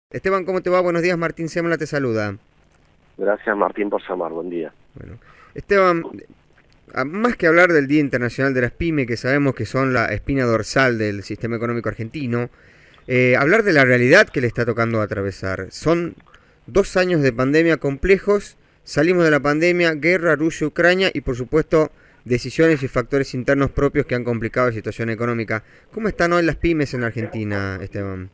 Esteban, ¿cómo te va? Buenos días, Martín Semla te saluda. Gracias, Martín, por llamar. Buen día. Bueno, Esteban, más que hablar del Día Internacional de las Pymes, que sabemos que son la espina dorsal del sistema económico argentino, hablar de la realidad que le está tocando atravesar. Son 2 años de pandemia complejos, salimos de la pandemia, guerra Rusia-Ucrania y por supuesto decisiones y factores internos propios que han complicado la situación económica. ¿Cómo están hoy las pymes en Argentina, Esteban?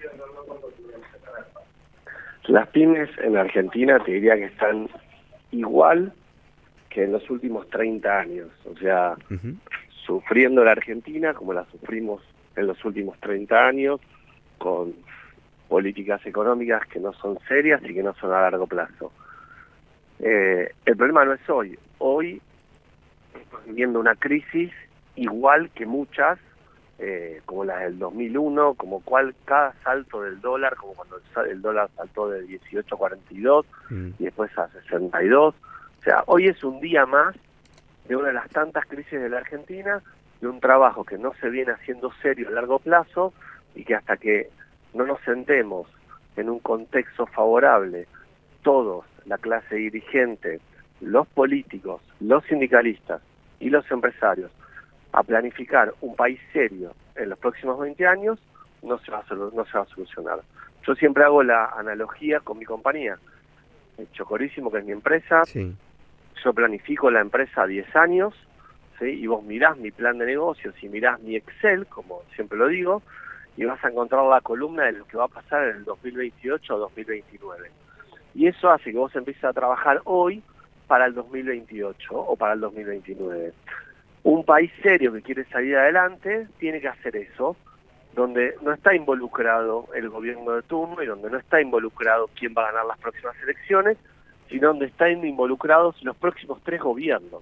Las pymes en Argentina te diría que están igual que en los últimos 30 años. O sea, Ujú. sufriendo la Argentina como la sufrimos en los últimos 30 años, con políticas económicas que no son serias y que no son a largo plazo. El problema no es hoy. Hoy estamos viviendo una crisis igual que muchas, como la del 2001, como cada salto del dólar, como cuando el dólar saltó de 18 a 42 Mm. y después a 62. O sea, hoy es un día más de una de las tantas crisis de la Argentina, de un trabajo que no se viene haciendo serio a largo plazo y que hasta que no nos sentemos en un contexto favorable, todos, la clase dirigente, los políticos, los sindicalistas y los empresarios, a planificar un país serio en los próximos 20 años, no se va a solucionar. Yo siempre hago la analogía con mi compañía. Chocorísimo, que es mi empresa, Sí. yo planifico la empresa a 10 años, ¿sí? Y vos mirás mi plan de negocios y mirás mi Excel, como siempre lo digo, y vas a encontrar la columna de lo que va a pasar en el 2028 o 2029. Y eso hace que vos empieces a trabajar hoy para el 2028 o para el 2029. Un país serio que quiere salir adelante tiene que hacer eso, donde no está involucrado el gobierno de turno y donde no está involucrado quién va a ganar las próximas elecciones, sino donde están involucrados los próximos 3 gobiernos.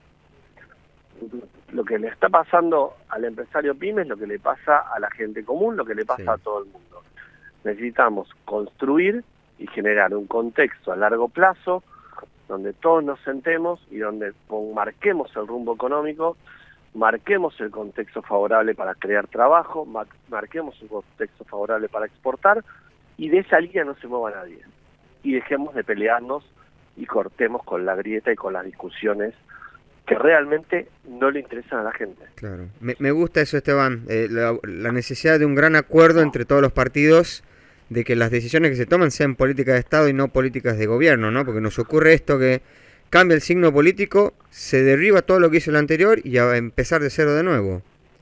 Lo que le está pasando al empresario pyme es lo que le pasa a la gente común, lo que le pasa a Sí. todo el mundo. Necesitamos construir y generar un contexto a largo plazo donde todos nos sentemos y donde marquemos el rumbo económico, marquemos el contexto favorable para crear trabajo, marquemos un contexto favorable para exportar, y de esa línea no se mueva nadie. Y dejemos de pelearnos y cortemos con la grieta y con las discusiones que realmente no le interesan a la gente. Claro, me gusta eso, Esteban, la necesidad de un gran acuerdo entre todos los partidos, de que las decisiones que se toman sean políticas de Estado y no políticas de gobierno, ¿no? Porque nos ocurre esto que cambia el signo político, se derriba todo lo que hizo el anterior y a empezar de cero de nuevo.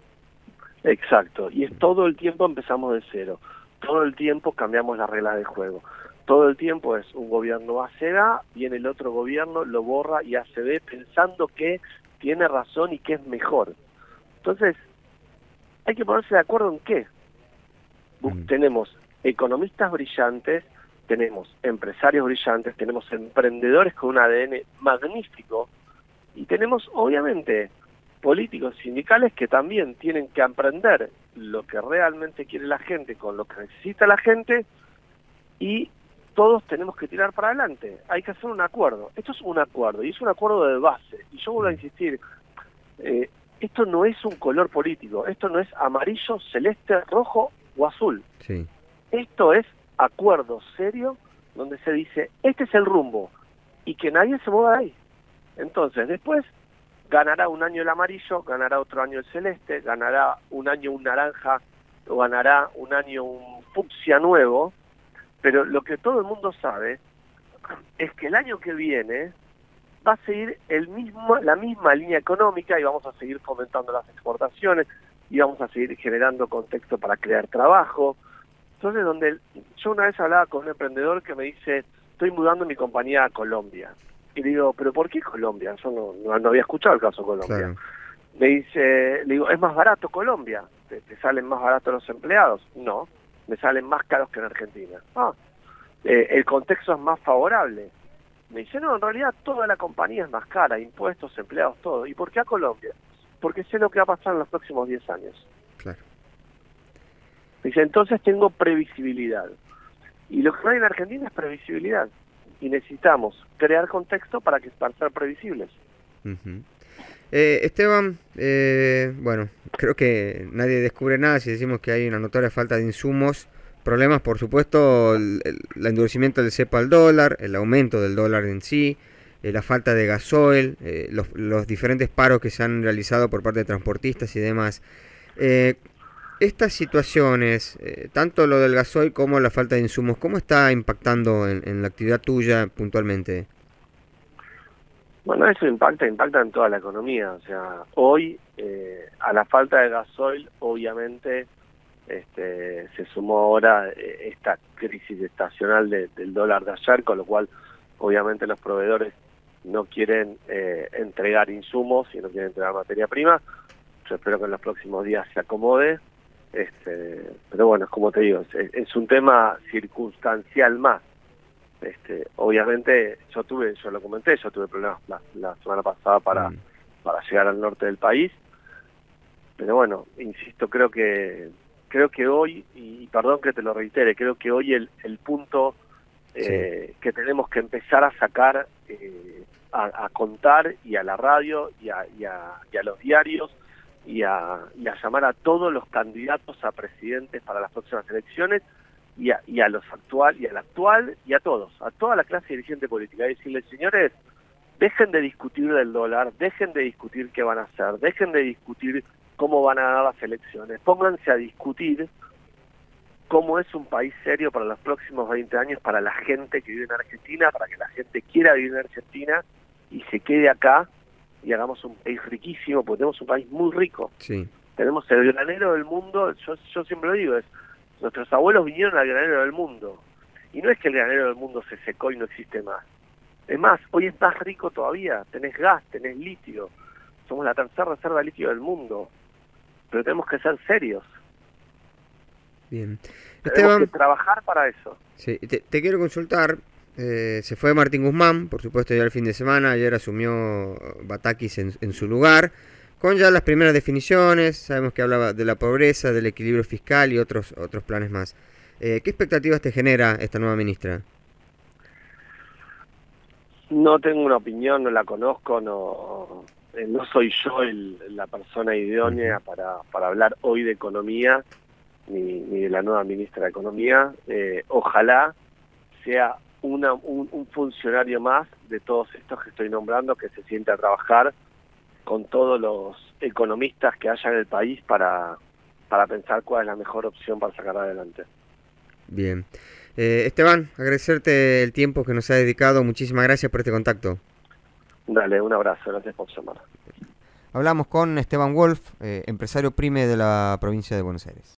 Exacto, y es todo el tiempo empezamos de cero, todo el tiempo cambiamos las reglas de juego, todo el tiempo es un gobierno hace A, viene el otro gobierno, lo borra y hace B, pensando que tiene razón y que es mejor. Entonces, hay que ponerse de acuerdo en qué. Mm. Tenemos economistas brillantes, tenemos empresarios brillantes, tenemos emprendedores con un ADN magnífico y tenemos, obviamente, políticos sindicales que también tienen que aprender lo que realmente quiere la gente con lo que necesita la gente, y todos tenemos que tirar para adelante. Hay que hacer un acuerdo. Esto es un acuerdo y es un acuerdo de base. Y yo vuelvo a Mm. insistir, esto no es un color político, esto no es amarillo, celeste, rojo o azul. Sí. Esto es acuerdo serio donde se dice, este es el rumbo y que nadie se mueva de ahí. Entonces, después ganará un año el amarillo, ganará otro año el celeste, ganará un año un naranja, o ganará un año un fucsia nuevo, pero lo que todo el mundo sabe es que el año que viene va a seguir la misma línea económica y vamos a seguir fomentando las exportaciones y vamos a seguir generando contexto para crear trabajo. Entonces, yo una vez hablaba con un emprendedor que me dice, estoy mudando mi compañía a Colombia. Y le digo, ¿pero por qué Colombia? Yo no había escuchado el caso Colombia. Claro. Le digo, ¿es más barato Colombia? ¿Te salen más baratos los empleados? No, me salen más caros que en Argentina. El contexto es más favorable. Me dice, no, en realidad toda la compañía es más cara, impuestos, empleados, todo. ¿Y por qué a Colombia? Porque sé lo que va a pasar en los próximos 10 años. Claro. Dice, entonces tengo previsibilidad. Y lo que no hay en Argentina es previsibilidad. Y necesitamos crear contexto para ser previsibles. Ujú. Esteban, bueno, creo que nadie descubre nada si decimos que hay una notoria falta de insumos Problemas, por supuesto, el endurecimiento del cepo al dólar, el aumento del dólar en sí, la falta de gasoil, los diferentes paros que se han realizado por parte de transportistas y demás. Estas situaciones, tanto lo del gasoil como la falta de insumos, ¿cómo está impactando en la actividad tuya puntualmente? Bueno, eso impacta en toda la economía. O sea, hoy a la falta de gasoil, obviamente, se sumó ahora esta crisis estacional del dólar de ayer, con lo cual, obviamente, los proveedores no quieren entregar insumos y no quieren entregar materia prima. Yo espero que en los próximos días se acomode. Pero bueno, como te digo, es un tema circunstancial más. Obviamente yo lo comenté, yo tuve problemas la semana pasada para llegar al norte del país, pero bueno, insisto, creo que hoy, y perdón que te lo reitere, creo que hoy el punto que tenemos que empezar a sacar, a contar, y a la radio, y a los diarios, y a llamar a todos los candidatos a presidentes para las próximas elecciones, y a los actual y al actual y a todos, a toda la clase dirigente política, y decirles: señores, dejen de discutir del dólar, dejen de discutir qué van a hacer, dejen de discutir cómo van a dar las elecciones, pónganse a discutir cómo es un país serio para los próximos 20 años para la gente que vive en Argentina, para que la gente quiera vivir en Argentina y se quede acá y hagamos un país riquísimo, porque tenemos un país muy rico. Sí. Tenemos el granero del mundo, yo siempre lo digo, nuestros abuelos vinieron al granero del mundo, y no es que el granero del mundo se secó y no existe más. Es más, hoy es más rico todavía, tenés gas, tenés litio, somos la tercera reserva de litio del mundo, pero tenemos que ser serios. Bien. Tenemos Esteban, que trabajar para eso. sí, te quiero consultar. Se fue Martín Guzmán, por supuesto, ya el fin de semana. Ayer asumió Batakis en su lugar, con ya las primeras definiciones. Sabemos que hablaba de la pobreza, del equilibrio fiscal y otros planes más. ¿Qué expectativas te genera esta nueva ministra? No tengo una opinión, no la conozco, no soy yo la persona idónea para hablar hoy de economía, ni de la nueva ministra de Economía. Ojalá sea un funcionario más de todos estos que estoy nombrando, que se siente a trabajar con todos los economistas que haya en el país para pensar cuál es la mejor opción para sacar adelante. Bien. Esteban, agradecerte el tiempo que nos ha dedicado. Muchísimas gracias por este contacto. Dale, un abrazo, gracias por llamar. Hablamos con Esteban Wolf, empresario PYME de la provincia de Buenos Aires.